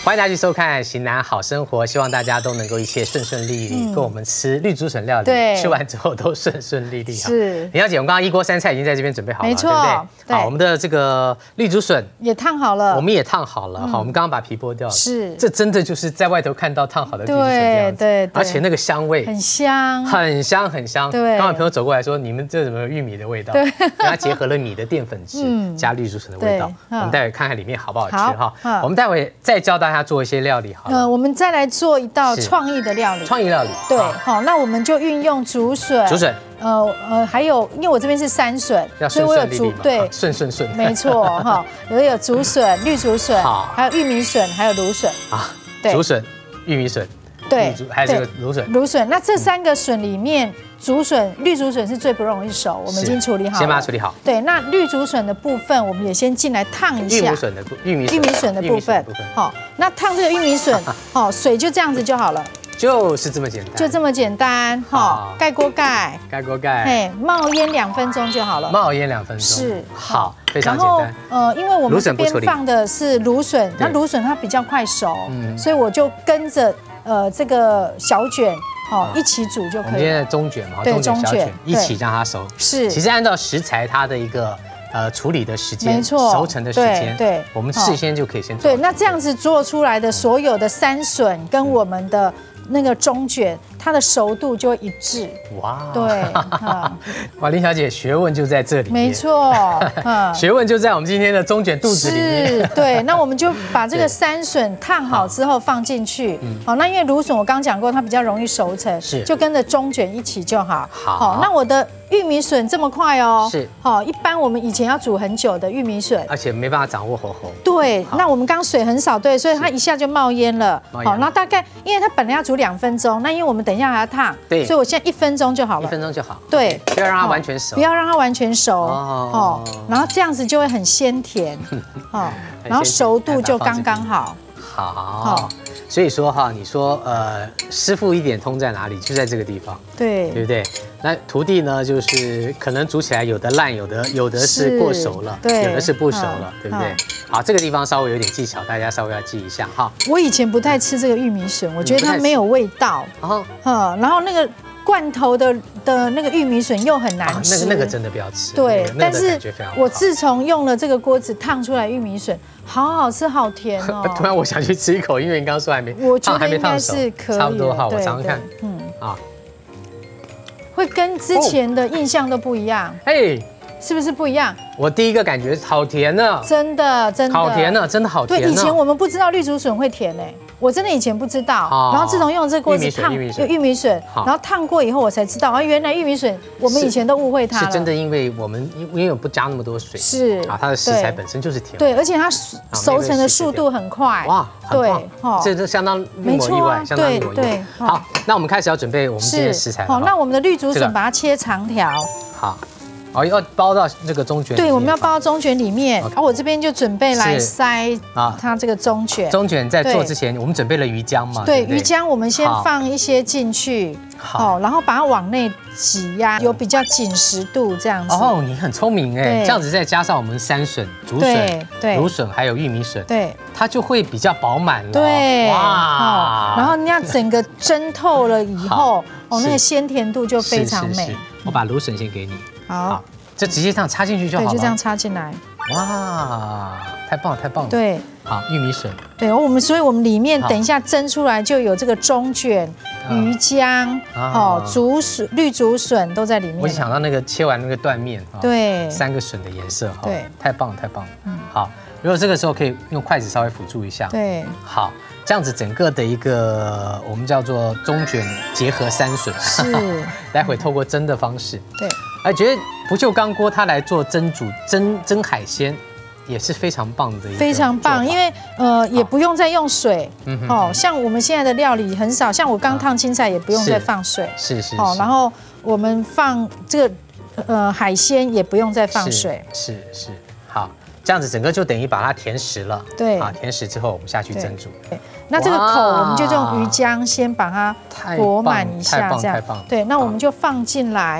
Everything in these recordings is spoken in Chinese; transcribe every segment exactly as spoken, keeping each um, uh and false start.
欢迎大家去收看《型男好生活》，希望大家都能够一切顺顺利利，嗯、跟我们吃绿竹笋料理， 对， 吃完之后都顺顺利利。 是， 林小姐，我们刚刚一锅三菜已经在这边准备好了， 没错， 对不对？好，我们的这个绿竹笋也烫好了， 我们也烫好了。好，我们刚刚把皮剥掉了， 是， 这真的就是在外头看到烫好的绿竹笋这样子， 对对， 而且那个香味很香， 很香很香。 对， 刚刚朋友走过来说，你们这怎么有玉米的味道？对，跟它结合了米的淀粉质加绿竹笋的味道。我们待会看看里面好不好吃哈。我们待会再教大家做一些料理。 呃，我们再来做一道创意的料理。 创意料理， 对，好，那我们就运用竹笋， 竹笋， 呃呃，还有，因为我这边是山笋， 所以我有竹， 对， 顺顺顺， 没错哈，有有竹笋、绿竹笋，还有玉米笋，还有芦笋啊，竹笋、玉米笋， 对， 还有这个芦笋， 芦笋。那这三个笋里面，竹笋、绿竹笋是最不容易熟，我们已经处理好了， 先把它处理好。 对，那绿竹笋的部分，我们也先进来烫一下。 玉米笋的玉米玉米笋的部分，好，那烫这个玉米笋，好，水就这样子就好了。 就是这么简单， 就这么简单，哈，盖锅盖， 盖锅盖， 嘿，冒烟两分钟就好了。 冒烟两分钟， 是好，非常简单。 呃，因为我们这边放的是芦笋，那芦笋它比较快熟，所以我就跟着呃这个小卷。哦，一起煮就可以了。我们今天的中卷嘛， 对， 中卷、小卷一起让它熟。 是， 其实按照食材它的一个呃处理的时间， 没错， 熟成的时间， 对， 我们事先就可以先做。 对，那这样子做出来的所有的山笋跟我们的那个中卷，它的熟度就会一致。哇，对， 哇，林小姐学问就在这里。 没错， 学问就在我们今天的中卷肚子里面。 是，对，那我们就把这个山笋烫好之后放进去。好，那因为芦笋我刚讲过，它比较容易熟成， 是， 就跟着中卷一起就好。 好， 那我的玉米笋这么快哦。 是， 好，一般我们以前要煮很久的玉米笋， 而且没办法掌握火候。 对，那我们刚水很少，对，所以它一下就冒烟了。好，那大概因为它本来要煮两分钟，那因为我们等一下还要烫， 对， 所以我现在一分钟就好了。 一分钟就好。 对， 不要让它完全熟。 不要让它完全熟哦，然后这样子就会很鲜甜哦，然后熟度就刚刚好。 好，所以说哈，你说呃，师傅一点通在哪里？就在这个地方， 对， 对不对？那徒弟呢，就是可能煮起来有的烂，有的有的是过熟了，对，有的是不熟了，对不对？好，这个地方稍微有点技巧，大家稍微要记一下哈。 我以前不太吃这个玉米笋，我觉得它没有味道，然后，嗯，然后那个罐头的的那个玉米笋又很难吃， 那个那个真的不要吃。 对，但是我自从用了这个锅子烫出来玉米笋，好好吃，好甜哦。 突然我想去吃一口，因为你刚刚说还没， 我觉得应该是可以， 差不多哈，我尝尝看，嗯啊。 会跟之前的印象都不一样，哎，是不是不一样？ 我第一个感觉好甜呢， 真的真的好甜呢，真的好甜。 对，以前我们不知道绿竹笋会甜哎，我真的以前不知道。然后自从用这个锅子烫有玉米笋，然后烫过以后我才知道啊，原来玉米笋我们以前都误会它了。 是真的，因为我们因为我不加那么多水， 是啊，它的食材本身就是甜。 对，而且它熟成的速度很快。哇， 对，这这相当令我意外，相当令我意外。好，那我们开始要准备我们今天的食材。 好，那我们的绿竹笋把它切长条。 好。哦，要包到这个中卷。 对，我们要包到中卷里面。然后我这边就准备来塞啊，它这个中卷。 中卷在做之前，我们准备了鱼浆嘛？ 对，鱼浆我们先放一些进去，好，然后把它往内挤压，有比较紧实度这样子。 哦，你很聪明哎，这样子再加上我们山笋、竹笋、芦笋还有玉米笋，对，它就会比较饱满了。 对，哇，然后你要整个蒸透了以后，哦，那个鲜甜度就非常美。 我把芦笋先给你。 好， 就直接这样插进去就好了。 对，就这样插进来。 哇，太棒了，太棒了。 对， 好，玉米笋。 对，我们所以我们里面等一下蒸出来就有这个中卷、鱼浆、哦，竹笋、绿竹笋都在里面。 我就想到那个切完那个断面， 对， 三个笋的颜色， 对， 太棒了，太棒了。嗯，好，如果这个时候可以用筷子稍微辅助一下。 对， 好。这样子整个的一个我们叫做中卷结合山笋， 是待会透过蒸的方式， 对， 而觉得不锈钢锅它来做蒸煮蒸蒸海鲜也是非常棒的一个， 非常棒，因为呃也不用再用水，哦，像我们现在的料理很少，像我刚烫青菜也不用再放水， 是是， 哦，然后我们放这个呃海鲜也不用再放水， 是是，好。这样子整个就等于把它填实了， 对啊，填实之后我们下去蒸煮。 对，那这个口我们就用鱼浆先把它裹满一下，这样。对，那我们就放进来。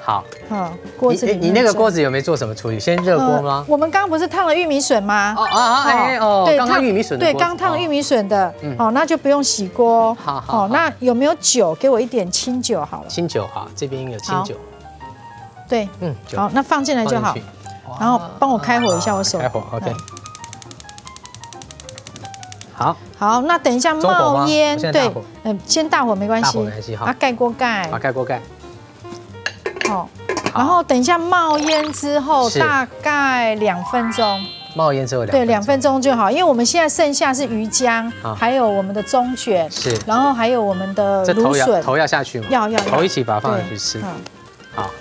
好， 嗯，锅子里你你那个锅子有没有做什么处理？先热锅吗？ 我们刚刚不是烫了玉米笋吗？ 哦啊哎哦，对，刚烫玉米笋的。 对，刚烫玉米笋的。好，那就不用洗锅。 好好。 那有没有酒？给我一点清酒好了。 清酒好，这边有清酒。 对，嗯，好，那放进来就好。然后帮我开火一下，我手。 开火 ，OK。好。 好，那等一下冒烟，对，嗯，先大火没关系。大火没关系，好。啊，盖锅盖。 好，盖锅盖。 好。然后等一下冒烟之后，大概两分钟。 冒烟之后两对两分钟就好，因为我们现在剩下是鱼浆，还有我们的中卷， 是， 然后还有我们的芦笋， 头要下去吗？ 要要头一起把它放下去吃。好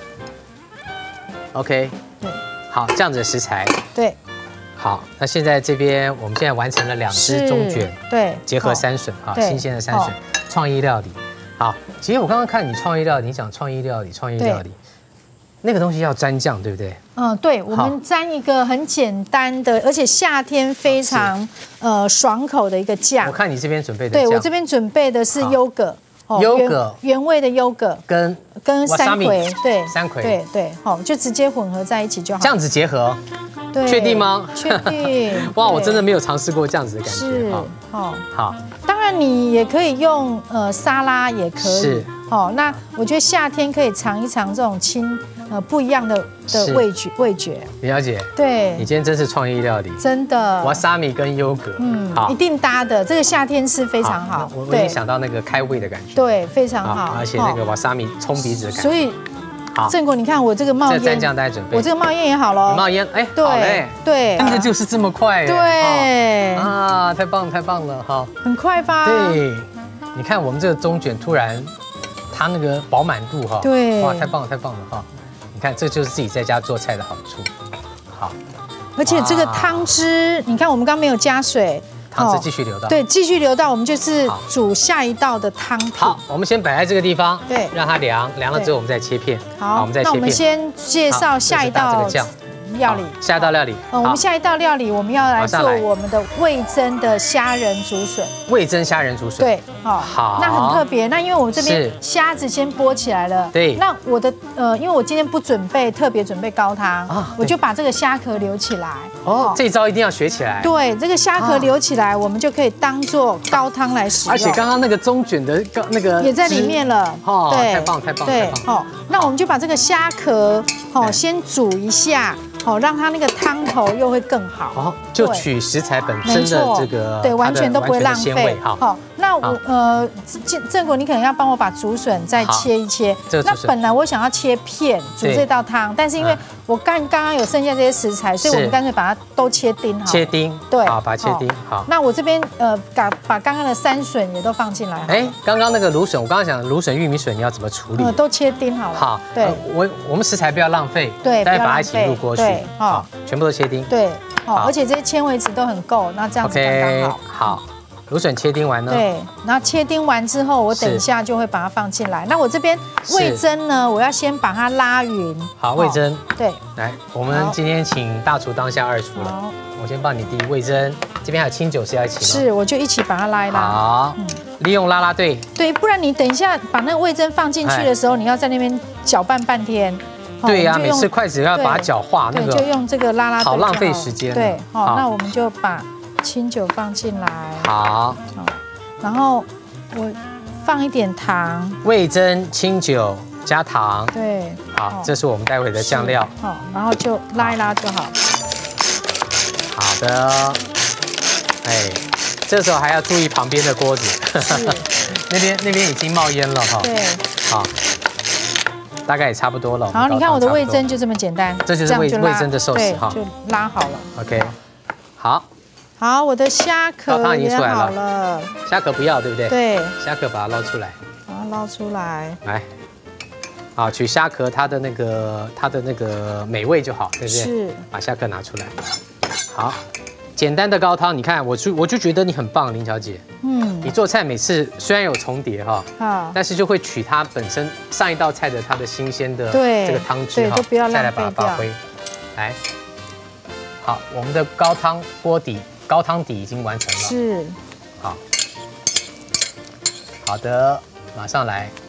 ，OK， 对，好，这样子的食材， 对， 好，那现在这边我们现在完成了两只中卷， 对， 结合山笋啊，新鲜的山笋，创意料理。好，其实我刚刚看你创意料理，你讲创意料理，创意料理。那个东西要沾酱，对不对？ 嗯，对，我们沾一个很简单的，而且夏天非常呃爽口的一个酱。 我看你这边准备的， 对我这边准备的是优格， 优格原味的优格跟跟山葵，对， 山葵， 对对，好，就直接混合在一起就好。 这样子结合， 对， 确定吗？ 确定。 哇，我真的没有尝试过这样子的感觉。 是，哦， 好。 当然你也可以用呃沙拉也可以。是。哦，那我觉得夏天可以尝一尝这种清。呃，不一样的的味觉，味觉。李小姐，对，你今天真是创意料理，真的。瓦萨米跟优格，嗯，好，一定搭的。这个夏天吃非常好。我我已经想到那个开胃的感觉，对，非常好。而且那个瓦萨米冲鼻子的感觉。所以，好，正果，你看我这个冒烟，这蘸酱大家准备，我这个冒烟也好了。冒烟，哎，好嘞，对，真的就是这么快，对，啊，太棒太棒了，哈，很快吧？对，你看我们这个中卷突然，它那个饱满度哈，对，哇，太棒了太棒了哈。你看，这就是自己在家做菜的好处。好，而且这个汤汁，你看我们刚没有加水，汤汁继续流到，对，继续流到，我们就是煮下一道的汤品。好，我们先摆在这个地方，对，让它凉，凉了之后我们再切片。好，我们再切片。那我们先介绍下一道这个酱。料理，下一道料理。嗯，我们下一道料理我们要来做我们的味噌的虾仁竹笋。味噌虾仁竹笋。对，好，那很特别。那因为我这边虾子先剥起来了，对。那我的呃，因为我今天不准备特别准备高汤，我就把这个虾壳留起来。哦，这招一定要学起来。对，这个虾壳留起来，我们就可以当做高汤来使用。而且刚刚那个中卷的那个也在里面了。哦，太棒太棒太棒。好，那我们就把这个虾壳哦先煮一下。好，让它那个汤头又会更好。哦，就取食材本身的这个，对，完全都不会浪费。好，那我呃，正果你可能要帮我把竹笋再切一切。那本来我想要切片煮这道汤，但是因为我刚刚刚有剩下这些食材，所以我们干脆把它都切丁好。切丁，对，好，把它切丁。好，那我这边呃，把把刚刚的山笋也都放进来。哎，刚刚那个芦笋，我刚刚讲芦笋、玉米笋，你要怎么处理？都切丁好了。好，对，我我们食材不要浪费，对，大家把它一起入锅去。对，好，全部都切丁。对，好，而且这些纤维质都很够，那这样子刚刚好。好，芦笋切丁完呢？对，然后切丁完之后，我等一下就会把它放进来。那我这边味噌呢，我要先把它拉匀。好，味噌。对，来，我们今天请大厨当下二厨了。好，我先帮你滴味噌，这边还有清酒是要一起吗？是，我就一起把它拉一拉。好，利用拉拉队。对，不然你等一下把那个味噌放进去的时候，你要在那边搅拌半天。对呀，每次筷子要把它搅化，那个就用这个拉拉队，好浪费时间。对，好，那我们就把清酒放进来。好，然后我放一点糖，味噌、清酒加糖。对，好，这是我们待会的酱料。好，然后就拉一拉就好。好的，哎，这时候还要注意旁边的锅子，那边那边已经冒烟了哈。对，好。大概也差不多了。好，你看我的味噌就这么简单，这就是味味噌的寿司哈，就拉好了。OK， 好，好，我的虾壳也好了。虾壳不要，对不对？对，虾壳把它捞出来，把它捞出来。来，好，取虾壳它的那个它的那个美味就好，对不对？是，把虾壳拿出来。好。简单的高汤，你看，我就我就觉得你很棒，林小姐。嗯，你做菜每次虽然有重叠哈，啊，但是就会取它本身上一道菜的它的新鲜的这个汤汁哈，再来把它发挥。来，好，我们的高汤锅底高汤底已经完成了。是。好，好的，马上来。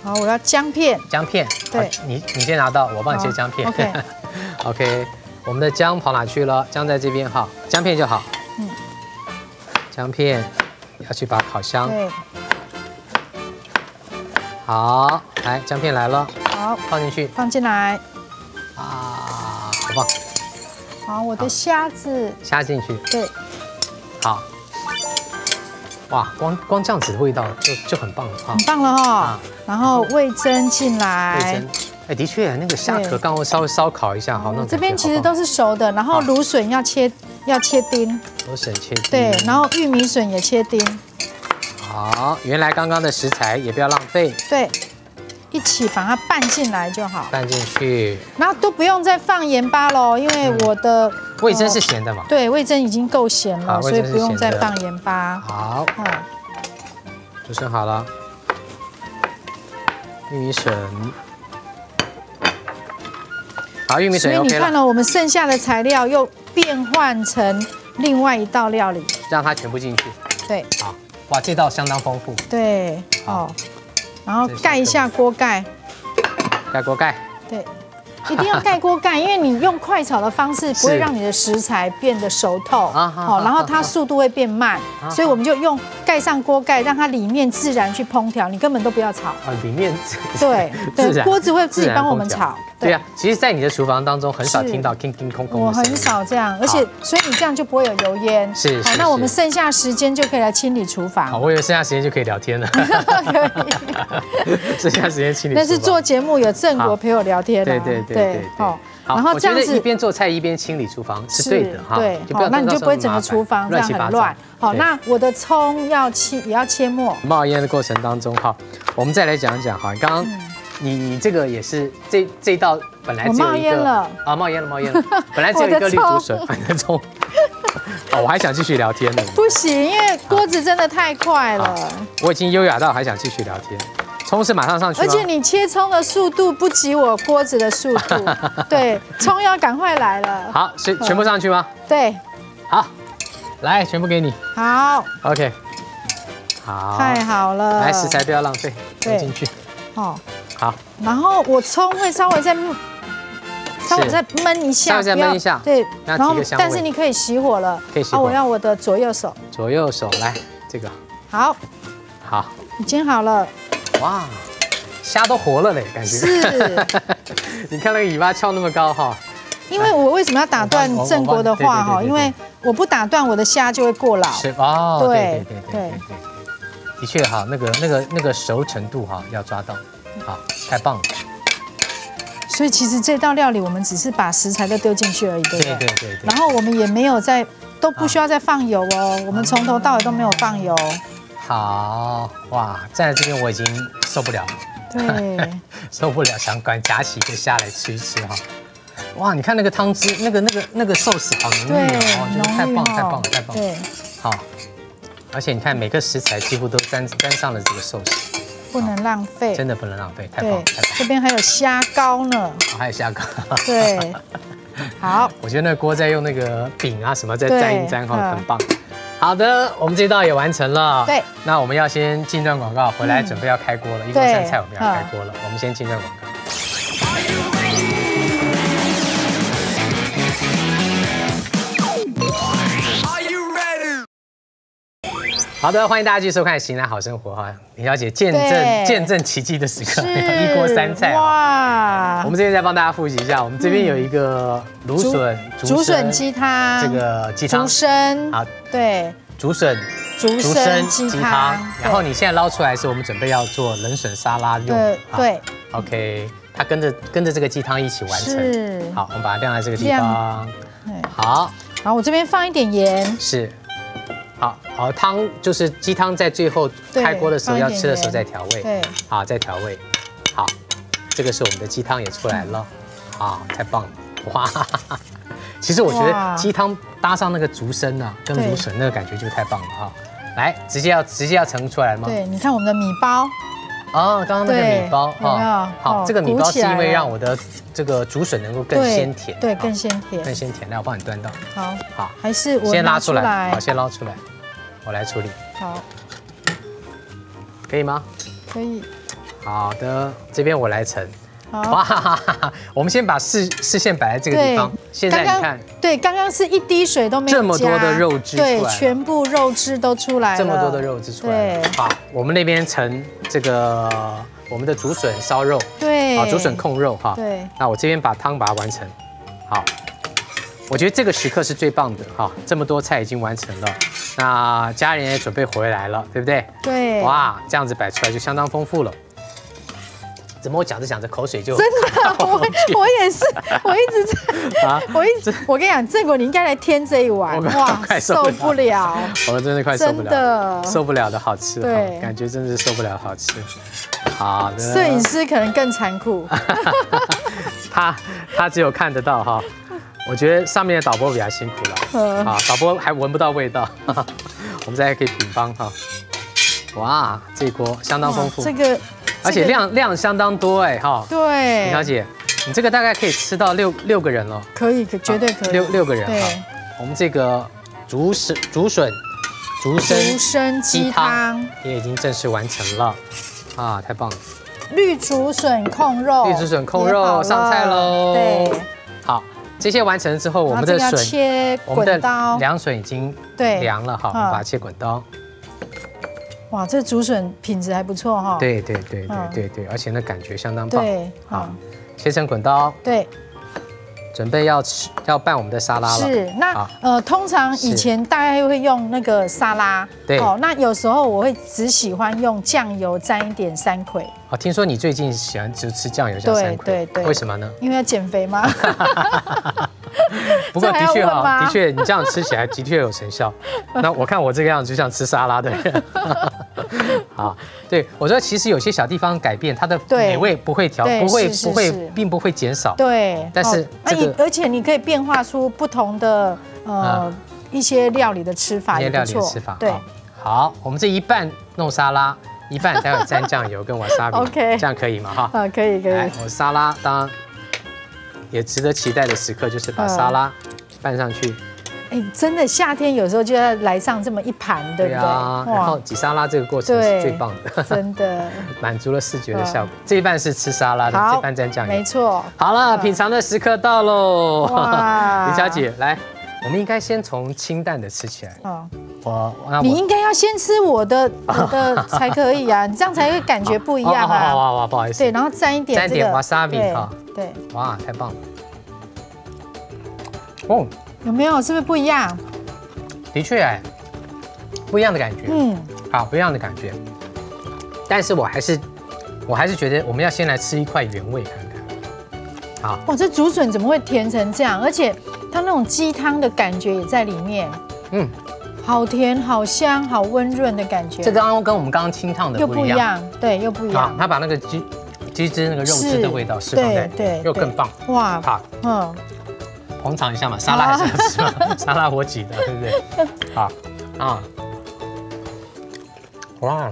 好，我要姜片。 姜片，对，你你先拿到，我帮你切姜片。 OK， OK， 我们的姜跑哪去了？姜在这边哈，姜片就好。嗯，姜片要去把它烤香。 对。 好，来姜片来了。 好， 放进去。 放进来。 啊，好棒。 好，我的虾子。 虾进去。 对。 好。哇，光光这样子的味道就就很棒了哈， 很棒了哈。然后味噌进来， 味噌，哎，的确，那个虾壳刚刚稍微烧烤一下，好，那这边其实都是熟的。然后芦笋要切要切丁， 芦笋切丁， 对，然后玉米笋也切丁。 好，原来刚刚的食材也不要浪费， 对，一起把它拌进来就好， 拌进去， 然后都不用再放盐巴喽，因为我的。 味噌是咸的嘛？ 对，味噌已经够咸了，所以不用再放盐巴。 好，嗯，就剩好了。玉米笋，好，玉米笋 OK 了。 所以你看了，我们剩下的材料又变换成另外一道料理， 让它全部进去。 对， 好，哇，这道相当丰富。 对，好，然后盖一下锅盖， 盖锅盖。对。 一定要盖锅盖，因为你用快炒的方式不会让你的食材变得熟透，好，然后它速度会变慢，所以我们就用盖上锅盖，让它里面自然去烹调，你根本都不要炒啊， 里面对对，锅子会自己帮我们炒。 对啊，其实，在你的厨房当中很少听到叮叮空空。 我很少这样，而且所以你这样就不会有油烟。 是，好， 那我们剩下时间就可以来清理厨房。 好，我以为剩下时间就可以聊天了。可以。剩下时间清理。 但是做节目有正国陪我聊天。 对对对对。好，然后这样子一边做菜一边清理厨房是对的哈。 对，好，那你就不会整个厨房这样很乱。好，那我的葱要切也要切末。 冒烟的过程当中哈，我们再来讲讲哈，刚刚。你你这个也是这这道本来只有一个啊冒烟了冒烟了，本来只有一个绿竹笋，你的葱，哦我还想继续聊天呢。 不行，因为锅子真的太快了。 我已经优雅到还想继续聊天。葱是马上上去吗？ 而且你切葱的速度不及我锅子的速度，对，葱要赶快来了。 好，是全部上去吗？ 对。 好，来全部给你。 好。 OK。好。 太好了。 来，食材不要浪费，放进去。 好。 好， 然后我葱会稍微再稍微再焖一下， 稍微再焖一下， 对，然后但是你可以熄火了， 可以熄火。 我要我的左右手， 左右手来这个， 好， 好， 已经好了， 哇，虾都活了嘞，感觉是， 你看那个尾巴翘那么高哈， 因为我为什么要打断正国的话哈？因为我不打断我的虾就会过老， 是哦，对对对对对，的确哈，那个那个那个熟程度哈要抓到。好，太棒了！ 所以其实这道料理我们只是把食材都丢进去而已，对不对？ 对对对。 然后我们也没有在，都不需要再放油哦。我们从头到尾都没有放油。 好哇，站在这边我已经受不了了。 对， 受不了，想赶夹起一个虾来吃一吃哈。哇，你看那个汤汁，那个那个那个寿司好浓郁哦，我觉得太棒太棒太棒。对。好，而且你看每个食材几乎都沾沾上了这个寿司。 不能浪费， 真的不能浪费，太棒了！ 这边还有虾膏呢， 还有虾膏， 对，好。 我觉得那锅再用那个饼啊什么再沾一沾哈，很棒。好的，我们这道也完成了。 对， 那我们要先进段广告，回来准备要开锅了，一锅三菜我们要开锅了，我们先进段广告。好的，欢迎大家继续收看《型男好生活》哈，林小姐见证见证奇迹的时刻，一锅三菜哇！我们这边再帮大家复习一下，我们这边有一个芦笋竹笋鸡汤， 这个鸡汤竹参，好，对， 竹笋竹参鸡汤， 然后你现在捞出来是我们准备要做冷笋沙拉用， 对 ，OK， 它跟着跟着这个鸡汤一起完成， 是， 好，我们把它晾在这个地方，好， 好，我这边放一点盐， 是。好，好汤就是鸡汤，在最后开锅的时候要吃的时候再调味。对，好，再调味。好，这个是我们的鸡汤也出来了，啊，太棒了！哇，其实我觉得鸡汤搭上那个竹参啊，跟芦笋那个感觉就太棒了哈。来，直接要直接要盛出来吗？ 对，你看我们的米包。 哦，刚刚那个米包哈，好，这个米包是因为让我的这个竹笋能够更鲜甜， 对，更鲜甜， 更鲜甜。来，我帮你端到。 好， 好， 还是我先拉出来，好，先捞出来。我来处理， 好， 可以吗？ 可以， 好的，这边我来盛。哇，我们先把视视线摆在这个地方。现在你看， 对，刚刚是一滴水都没有加， 这么多的肉汁出来， 对，全部肉汁都出来了， 这么多的肉汁出来了。好，我们那边盛这个我们的竹笋烧肉， 对， 啊，竹笋控肉哈。 对， 那我这边把汤把它完成。好，我觉得这个时刻是最棒的哈，这么多菜已经完成了，那家人也准备回来了，对不对？ 对。 哇，这样子摆出来就相当丰富了。怎么我讲着讲着口水就真的，我我也是，我一直在啊，我一直我跟你讲，正果你应该来添这一碗，哇，受不了， 我真的快受不了， 真的受不了的好吃，对，感觉真的是受不了好吃。好的， 摄影师可能更残酷， 他他只有看得到哈，我觉得上面的导播比较辛苦了，啊，导播还闻不到味道，我们再可以品方哈，哇，这一锅相当丰富， 这个。 而且量量相当多哎哈， 对， 林小姐，你这个大概可以吃到六六个人了， 可以，可绝对可以， 六六个人哈。我们这个竹笋竹笋竹参鸡汤也已经正式完成了，啊，太棒了！ 绿竹笋控肉， 绿竹笋控肉上菜喽。 对， 好，这些完成之后，我们的笋切滚刀， 凉笋已经凉了哈，我们把它切滚刀。 哇，这竹笋品质还不错哈。 对对对对对对，而且那感觉相当棒。 对，好， 切成滚刀。 对， 准备要吃要拌我们的沙拉了。 是，那呃，通常以前大概会用那个沙拉。 对。哦， 那有时候我会只喜欢用酱油沾一点山葵。 哦，听说你最近喜欢只吃酱油加山葵。 对对对。 为什么呢？ 因为要减肥吗？ 不过的确哈，的确你这样吃起来的确有成效。那我看我这个样子就像吃沙拉的人。好，对我说其实有些小地方改变，它的美味不会调，不会不会，并不会减少。 对， 但是这个而且你可以变化出不同的呃一些料理的吃法， 一些料理的吃法。对，好，我们这一半弄沙拉，一半待会沾酱油跟瓦萨比。OK， 这样可以吗？哈， 啊，可以可以。 我沙拉当然也值得期待的时刻就是把沙拉拌上去。 哎，真的夏天有时候就要来上这么一盘，对不对？ 然后挤沙拉这个过程是最棒的， 真的满足了视觉的效果。这一半是吃沙拉的，这一半沾酱油， 没错。 好了，品尝的时刻到喽！林小姐，来，我们应该先从清淡的吃起来。哦， 我你应该要先吃我的我的才可以啊，你这样才会感觉不一样啊。 好好好，不好意思。 对，然后沾一点沾一点瓦萨比哈。 对， 哇，太棒了。哦。 有没有？是不是不一样？ 的确哎，不一样的感觉。嗯，好，不一样的感觉。但是我还是，我还是觉得我们要先来吃一块原味看看。好， 哇，这竹笋怎么会甜成这样？而且它那种鸡汤的感觉也在里面。嗯，好甜、好香、好温润的感觉。 这刚刚跟我们刚刚清烫的又不一样，对，又不一样。 它把那个鸡鸡汁那个肉汁的味道释放在，对，又更棒。哇，好，嗯。捧场一下嘛，沙拉还是要吃嘛，沙拉我挤的，对不对？好啊，哇！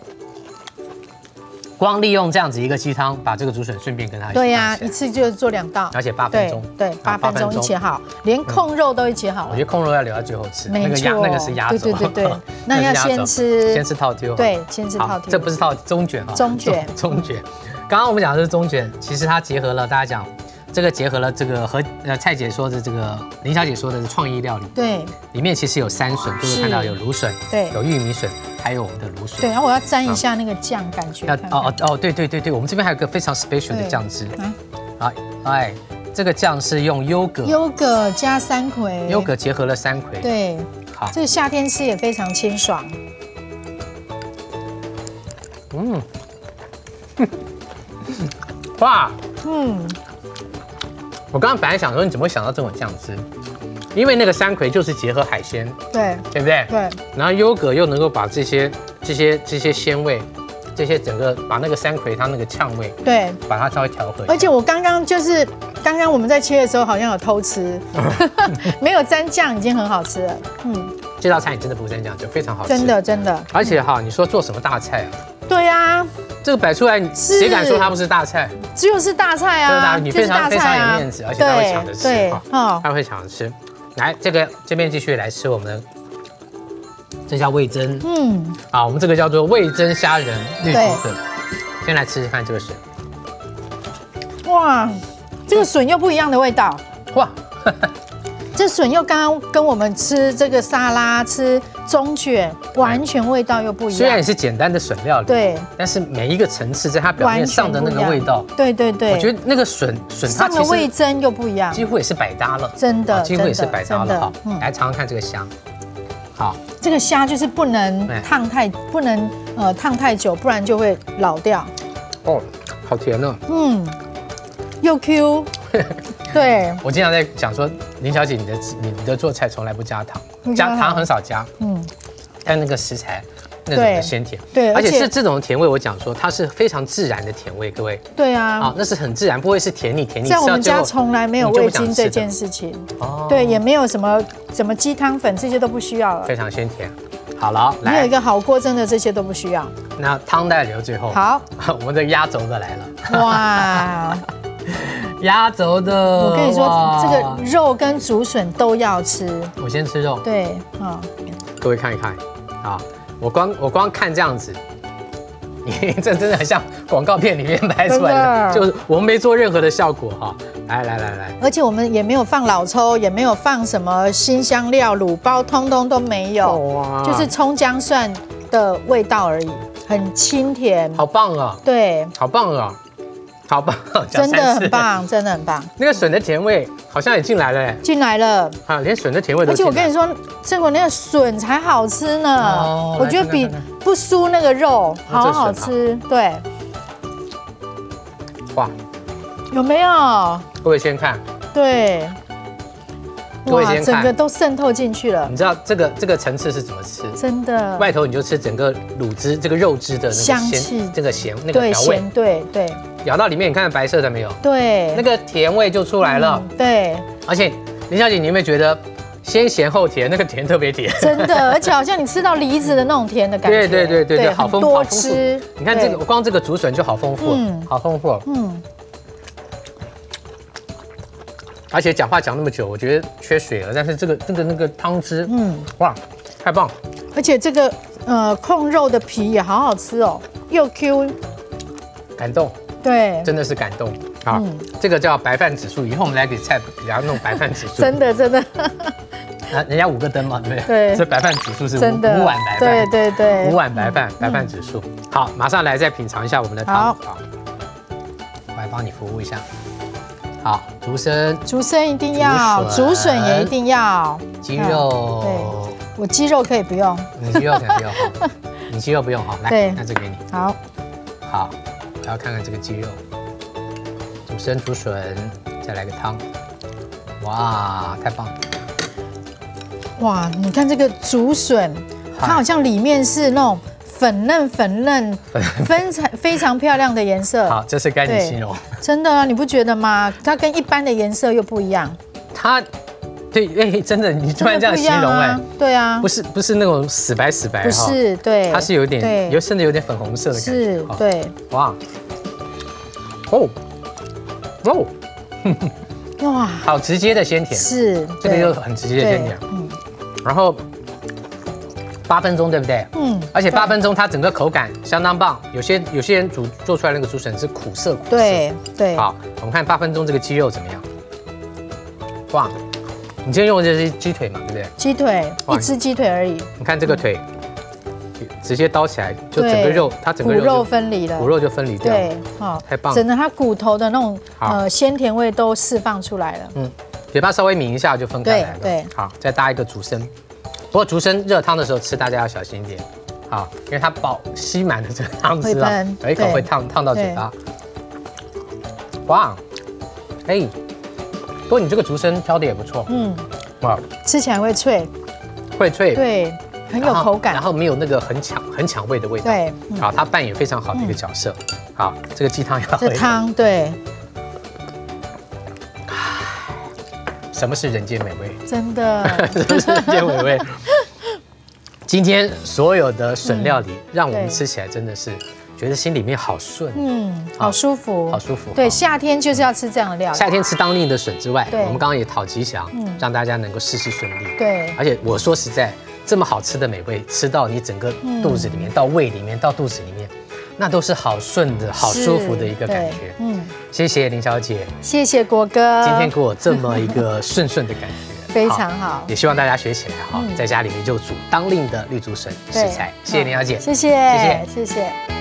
光利用这样子一个鸡汤，把这个竹笋顺便跟它一起对呀，一次就做两道， 而且八分钟， 对，八分钟一起好，连控肉都一起好。 我觉得控肉要留到最后吃，那个鸭那个是鸭肘，对对对对，那要先吃， 先吃套丢， 对，先吃套丢。 这不是套中卷啊， 中卷， 中卷。刚刚我们讲的是中卷，其实它结合了大家讲。这个结合了这个和呃蔡姐说的这个林小姐说的是创意料理， 对， 里面其实有山笋，各位看到有芦笋， 对， 有玉米笋，还有我们的芦笋。 对，然后我要沾一下那个酱，感觉。要哦哦哦，对对对对，我们这边还有个非常 special 的酱汁，啊，哎，这个酱是用优格， 优格加山葵， 优格结合了山葵， 对，好，这个夏天吃也非常清爽。 嗯，哇，嗯。我刚刚本来想说，你怎么会想到这种酱汁？因为那个山葵就是结合海鲜， 对， 对不对？ 对。 然后优格又能够把这些、这些、这些鲜味，这些整个把那个山葵它那个呛味， 对， 把它稍微调和。 而且我刚刚就是刚刚我们在切的时候好像有偷吃，没有沾酱已经很好吃了。嗯， 这道菜你真的不沾酱就非常好吃， 真的真的。 而且哈，你说做什么大菜啊？ 对呀。 这个摆出来，谁敢说它不是大菜？ 只有是大菜啊！ 你非常非常有面子，而且他会抢着吃哈，他会抢着吃。来，这个这边继续来吃我们的，这叫味噌。嗯，啊，我们这个叫做味噌虾仁绿竹笋。 先来吃吃看这个笋。 哇，这个笋又不一样的味道。哇，这笋又刚刚跟我们吃这个沙拉、吃中卷，完全味道又不一样。 虽然也是简单的笋料理， 对， 但是每一个层次在它表面上的那个味道， 对对对， 我觉得那个笋笋它上的味噌又不一样， 几乎也是百搭了， 真的， 几乎也是百搭了哈。来尝尝看这个虾，好， 这个虾就是不能烫太，不能呃烫太久，不然就会老掉。 哦，好甜哦。嗯， 又 Q。对， 我经常在讲说，林小姐，你的你的做菜从来不加糖，加糖很少加，嗯，但那个食材那种的鲜甜， 对， 而且是这种甜味，我讲说它是非常自然的甜味，各位， 对啊， 啊，那是很自然，不会是甜腻甜腻。 在我们家从来没有味精这件事情，哦，对，也没有什么什么鸡汤粉这些都不需要了， 非常鲜甜。好了， 来，你有一个好锅，真的这些都不需要。 那汤再留最后， 好， 我们的压轴的来了， 哇。 压轴的， 我跟你说，这个肉跟竹笋都要吃。 我先吃肉。 对，啊， 各位看一看，啊，我光我光看这样子，这真的很像广告片里面拍出来的，就是我们没做任何的效果哈。来来来来， 而且我们也没有放老抽，也没有放什么辛香料、卤包，通通都没有，哇，就是葱姜蒜的味道而已，很清甜。 好棒啊！对，好棒啊！好棒， 真的很棒，真的很棒。 那个笋的甜味好像也进来了， 进来了， 啊，连笋的甜味都。 而且我跟你说，这个那个笋才好吃呢，哦、我觉得比不输那个肉好好吃。对，哇，有没有？ 各位先看， 对。哇，整个都渗透进去了。 你知道这个这个层次是怎么吃？ 真的， 外头你就吃整个卤汁，这个肉汁的那个香气， 这个咸那个调味， 对对。 咬到里面，你看白色的没有？ 对， 那个甜味就出来了。 对， 而且林小姐，你有没有觉得先咸后甜？那个甜特别甜， 真的，而且好像你吃到梨子的那种甜的感觉。 对对对对对，好丰富， 多吃。 你看这个，光这个竹笋就好丰富，好丰富。嗯。而且讲话讲那么久，我觉得缺水了。但是这个这个那个汤汁，嗯，哇，太棒！ 而且这个呃控肉的皮也好好吃哦，又 Q， 感动， 对， 真的是感动啊！嗯、这个叫白饭指数，以后我们来给菜给它弄白饭指数。 真的真的， 啊，人家五个灯嘛，对不对？ 对， 这白饭指数是真的五碗白饭， 对对对， 五碗白饭，白饭指数。好，马上来再品尝一下我们的汤。好，我来帮你服务一下。好，竹笙， 竹笙一定要，竹笋也一定要， 鸡肉， 对，我鸡肉可以不用， 你鸡肉可以不用，好，你鸡肉不用，好，来，那这给你， 好， 好，我要看看这个鸡肉，竹笙、竹笋，再来个汤，哇，太棒了， 哇，你看这个竹笋，它好像里面是那种粉嫩粉嫩，非常非常漂亮的颜色。 好，这是该你形容。 真的啊，你不觉得吗？它跟一般的颜色又不一样。 它，对，哎，真的，你突然这样形容，哎， 对啊， 不是不是那种死白死白， 不是，对， 它是有点，有甚至有点粉红色的感觉。 是，对， 哇，哦，哦，哇，好直接的鲜甜， 是， 这个又很直接的鲜甜，嗯，然后。八分钟对不对？嗯，而且八分钟它整个口感相当棒。有些有些人煮做出来那个竹笋是苦涩苦涩。 对对。 好，我们看八分钟这个鸡肉怎么样？哇，你今天用的就是鸡腿嘛，对不对？ 鸡腿，一只鸡腿而已。 你看这个腿，直接刀起来，就整个肉，它整个骨肉分离了， 骨肉就分离掉。 对，好， 太棒了。 整个它骨头的那种呃鲜甜味都释放出来了。嗯， 嘴巴稍微抿一下就分开来了。 对， 好，再搭一个竹笙。不过竹笙热汤的时候吃，大家要小心一点，好，因为它饱吸满了这个汤汁啊，有一口会烫烫到嘴巴。哇，哎，不过你这个竹笙挑的也不错，嗯，哇， 吃起来会脆， 会脆， 对，很有口感， 然后没有那个很抢很抢味的味道，对，好，它扮演非常好的一个角色。好，这个鸡汤要喝。 这汤对。 什么是人间美味？ 真的， 什么是人间美味？今天所有的笋料理，让我们吃起来真的是觉得心里面好顺，嗯， 好舒服， 好舒服。 对，夏天就是要吃这样的料理。 夏天吃当令的笋之外，我们刚刚也讨吉祥，让大家能够事事顺利。 对， 而且我说实在，这么好吃的美味，吃到你整个肚子里面，到胃里面，到肚子里面。 那都是好顺的、好舒服的一个感觉。嗯，谢谢林小姐， 谢谢国哥， 今天给我这么一个顺顺的感觉， 非常好。 也希望大家学起来哈，在家里面就煮当令的绿竹笋食材。谢谢林小姐， 谢谢，谢谢，谢谢。